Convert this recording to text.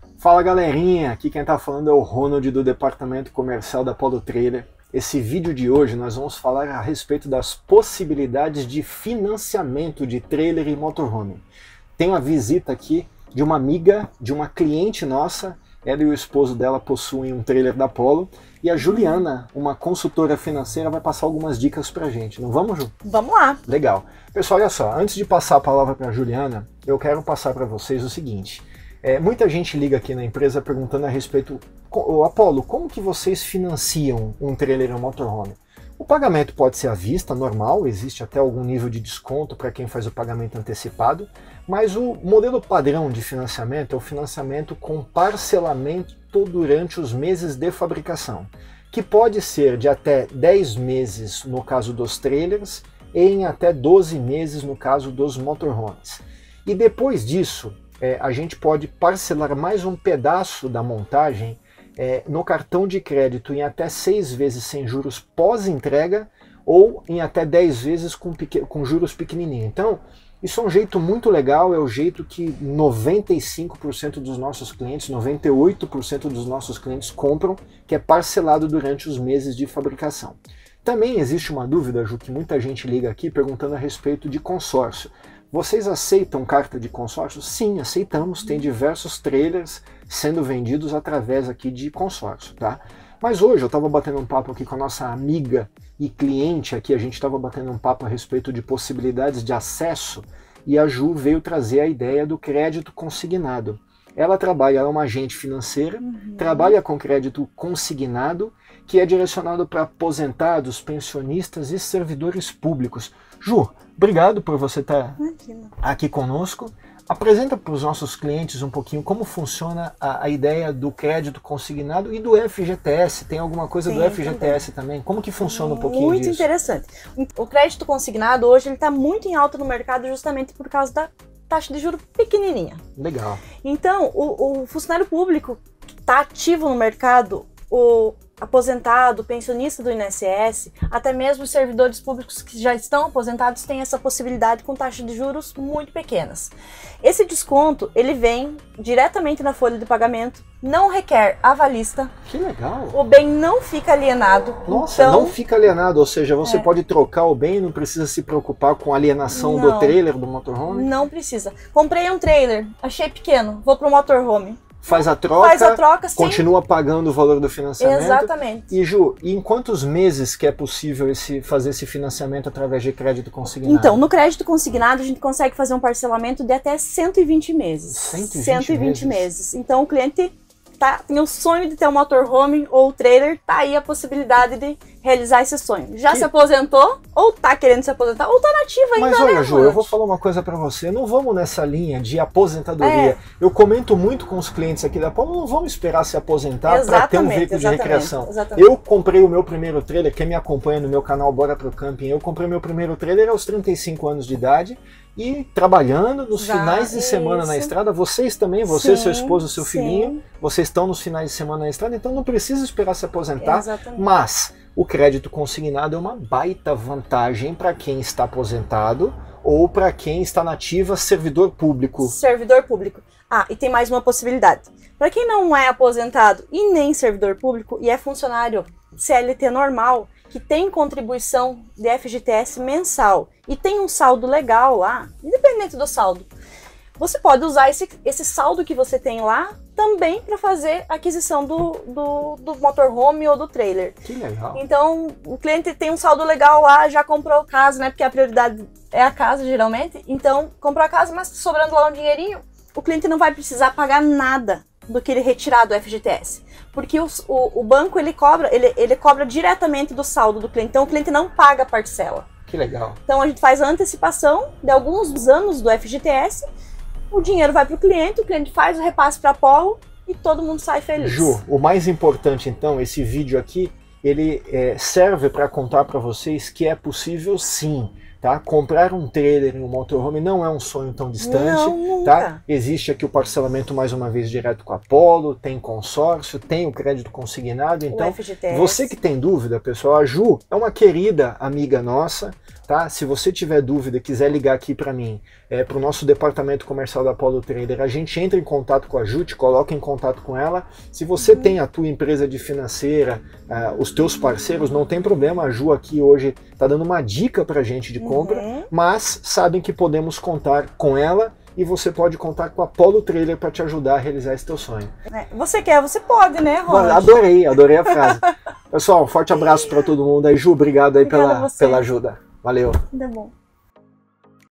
Fala galerinha, aqui quem tá falando é o Ronald do departamento comercial da Polo Trailer. Esse vídeo de hoje nós vamos falar a respeito das possibilidades de financiamento de trailer e motorhome. Tenho a visita aqui de uma amiga, de uma cliente nossa. Ela e o esposo dela possuem um trailer da Polo. E a Juliana, uma consultora financeira, vai passar algumas dicas pra gente. Não vamos, Ju? Vamos lá. Legal. Pessoal, olha só, antes de passar a palavra pra Juliana, eu quero passar para vocês o seguinte. Muita gente liga aqui na empresa perguntando a respeito, Apolo, como que vocês financiam um trailer e um motorhome? O pagamento pode ser à vista, normal, existe até algum nível de desconto para quem faz o pagamento antecipado, mas o modelo padrão de financiamento é o financiamento com parcelamento durante os meses de fabricação, que pode ser de até 10 meses no caso dos trailers e em até 12 meses no caso dos motorhomes. E depois disso, a gente pode parcelar mais um pedaço da montagem no cartão de crédito em até 6 vezes sem juros pós-entrega ou em até 10 vezes com juros pequenininhos. Então, isso é um jeito muito legal, é o jeito que 95% dos nossos clientes, 98% dos nossos clientes compram, que é parcelado durante os meses de fabricação. Também existe uma dúvida, Ju, que muita gente liga aqui perguntando a respeito de consórcio. Vocês aceitam carta de consórcio? Sim, aceitamos. Tem diversos trailers sendo vendidos através aqui de consórcio, tá? Mas hoje eu estava batendo um papo aqui com a nossa amiga e cliente aqui, a gente estava batendo um papo a respeito de possibilidades de acesso e a Ju veio trazer a ideia do crédito consignado. Ela é uma agente financeira, trabalha com crédito consignado, que é direcionado para aposentados, pensionistas e servidores públicos. Ju, obrigado por você estar aqui conosco. Apresenta para os nossos clientes um pouquinho como funciona a ideia do crédito consignado e do FGTS. Tem alguma coisa do FGTS também? Como que funciona um pouquinho disso? Muito interessante. O crédito consignado hoje ele está muito em alta no mercado justamente por causa da taxa de juros pequenininha. Legal. Então, o funcionário público que está ativo no mercado, o aposentado, pensionista do INSS, até mesmo os servidores públicos que já estão aposentados têm essa possibilidade com taxas de juros muito pequenas. Esse desconto, ele vem diretamente na folha de pagamento, não requer avalista. Que legal! O bem não fica alienado. Nossa, então, não fica alienado, ou seja, você pode trocar o bem, não precisa se preocupar com a alienação do trailer, do motorhome? Não precisa. Comprei um trailer, achei pequeno, vou pro motorhome. Faz a troca, continua pagando o valor do financiamento. Exatamente. E Ju, em quantos meses que é possível fazer esse financiamento através de crédito consignado? Então, no crédito consignado a gente consegue fazer um parcelamento de até 120 meses. 120 meses. Então o cliente tem o sonho de ter um motorhome ou trailer, tá aí a possibilidade de realizar esse sonho. Já se aposentou, ou tá querendo se aposentar, ou tá nativo ainda, mas olha, né, Ju, eu vou falar uma coisa pra você, não vamos nessa linha de aposentadoria. Eu comento muito com os clientes aqui da Polo, não vamos esperar se aposentar para ter um veículo de recreação. Eu comprei o meu primeiro trailer, quem me acompanha no meu canal Bora Pro Camping, eu comprei meu primeiro trailer aos 35 anos de idade, e trabalhando nos finais de semana na estrada, vocês também, você, seu esposo, seu filhinho, vocês estão nos finais de semana na estrada, então não precisa esperar se aposentar, mas o crédito consignado é uma baita vantagem para quem está aposentado ou para quem está na ativa, servidor público. Servidor público. Ah, e tem mais uma possibilidade. Para quem não é aposentado e nem servidor público e é funcionário CLT normal, que tem contribuição de FGTS mensal e tem um saldo legal lá, independente do saldo, você pode usar esse saldo que você tem lá também para fazer a aquisição do motorhome ou do trailer. Que legal. Então, o cliente tem um saldo legal lá, já comprou casa, né? Porque a prioridade é a casa, geralmente. Então, comprou a casa, mas sobrando lá um dinheirinho, o cliente não vai precisar pagar nada do que ele retirar do FGTS. Porque o banco, ele cobra diretamente do saldo do cliente. Então, o cliente não paga a parcela. Que legal. Então, a gente faz a antecipação de alguns anos do FGTS, o dinheiro vai para o cliente faz o repasse para a Polo e todo mundo sai feliz. Ju, o mais importante, então, esse vídeo aqui, ele serve para contar para vocês que é possível sim, tá? Comprar um trailer em um motorhome não é um sonho tão distante, não, tá? Existe aqui o parcelamento mais uma vez direto com a Polo, tem consórcio, tem o crédito consignado, então você que tem dúvida, pessoal, a Ju é uma querida amiga nossa, tá? Se você tiver dúvida, quiser ligar aqui para mim, para o nosso departamento comercial da Apollo Trader, a gente entra em contato com a Ju, te coloca em contato com ela. Se você tem a tua empresa de financeira, os teus parceiros, não tem problema, a Ju aqui hoje está dando uma dica para a gente de compra, mas sabem que podemos contar com ela e você pode contar com a Apollo Trader para te ajudar a realizar esse teu sonho. Você quer, você pode, né, Ron? Adorei a frase. Pessoal, um forte abraço para todo mundo aí. Ju, obrigado aí pela ajuda. Valeu. Tá bom.